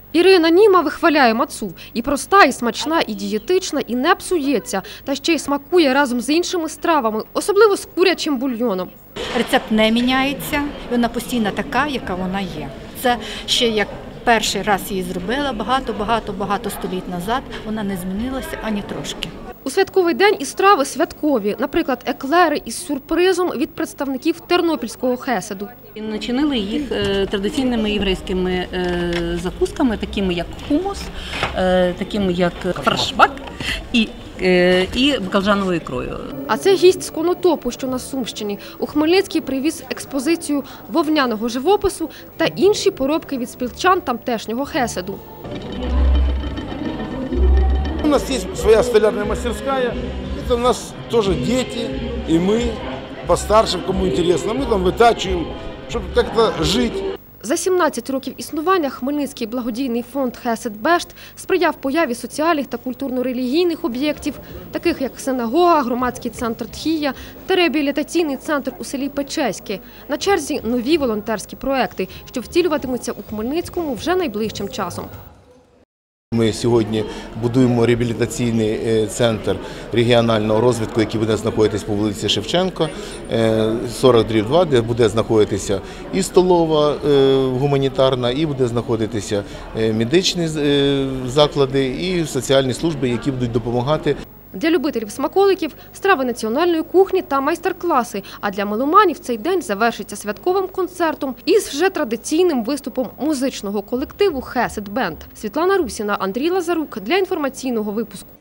Ірина Німа вихваляє мацу. І проста, і смачна, і дієтична, і не псується. Та ще й смакує разом з іншими стравами, особливо з курячим бульйоном. Рецепт не міняється, вона постійно така, яка вона є. Це ще як перший раз її зробила багато століть назад, вона не змінилася ані трошки. У святковий день і страви святкові, наприклад, еклери із сюрпризом від представників тернопільського хеседу. Начинили їх традиційними єврейськими закусками, такими як хумус, такими як фаршбак і баклажановою ікрою. А це гість з Конотопу, що на Сумщині. У Хмельницький привіз експозицію вовняного живопису та інші поробки від спілчан тамтешнього хеседу. У нас есть своя столярная мастерская, это у нас тоже дети, и мы, постарше, кому интересно, мы там вытачиваем, чтобы как-то жить. За 17 років існування Хмельницький благодійний фонд «Хесед-Бешт» сприяв появі соціальних та культурно-релігійних об'єктів, таких як синагога, громадський центр «Тхія» та реабілітаційний центр у селі Печеське. На черзі нові волонтерські проекти, що втілюватимуться у Хмельницькому вже найближчим часом. Ми сьогодні будуємо реабілітаційний центр регіонального розвитку, який буде знаходитись по вулиці Шевченка, 40/2, де буде знаходитися і столова гуманітарна, і буде знаходитися медичні заклади, і соціальні служби, які будуть допомагати. Для любителів смаколиків – страви національної кухні та майстер-класи, а для меломанів цей день завершиться святковим концертом із вже традиційним виступом музичного колективу «Хесед Бенд». Світлана Русіна, Андрій Лазарук для інформаційного випуску.